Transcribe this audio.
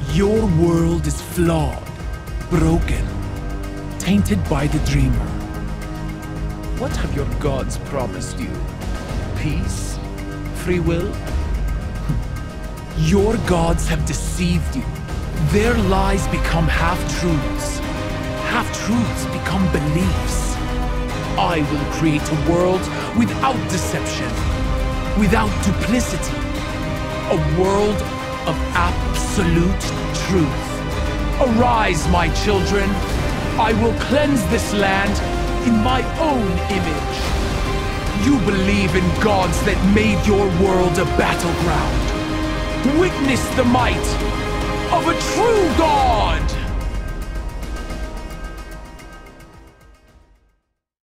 Your world is flawed, broken, tainted by the dreamer. What have your gods promised you? Peace? Free will? Your gods have deceived you. Their lies become half-truths. Half-truths become beliefs. I will create a world without deception, without duplicity. A world of absolute truth. Arise, my children. I will cleanse this land in my own image. You believe in gods that made your world a battleground. Witness the might of a true god!